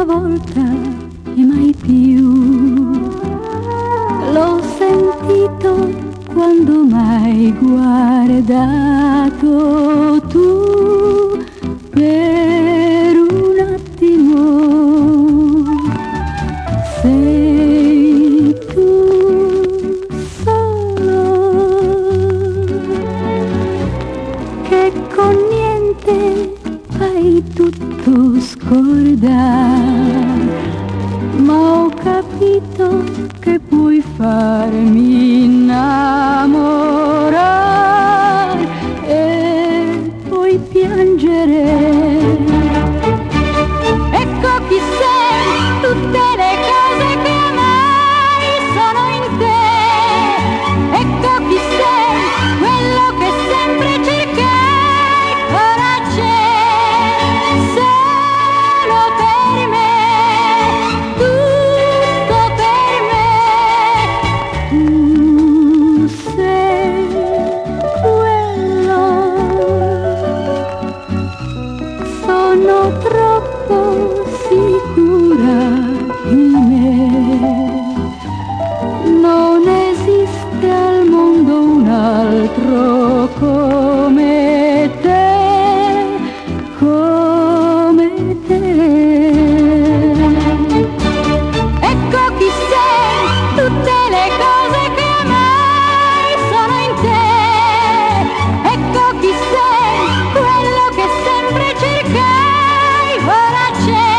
volta e mai più. L'ho sentito quando m'hai guardato tu per un attimo. Sei tu solo che con niente fai tutto scordare, ma ho capito che puoi farmi innamorare e poi piangere. Ecco chi sei, tutte le cose che amai sono in te. Ecco chi sei, quello che sempre cercai, ora c'è solo per me, tutto per me. Tu sei quello, sono troppo sicura di me. Non esiste al mondo un altro come te, come te. Ecco chi sei, tutte le cose che amai sono in te. Ecco chi sei, quello che sempre cercai, ora c'è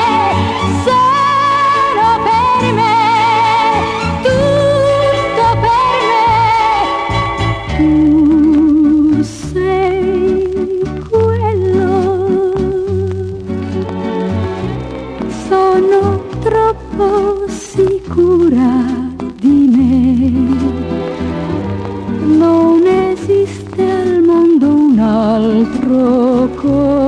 solo per me, tutto per me. Tu sei quello, sono troppo sicura di me. Non esiste al mondo un altro come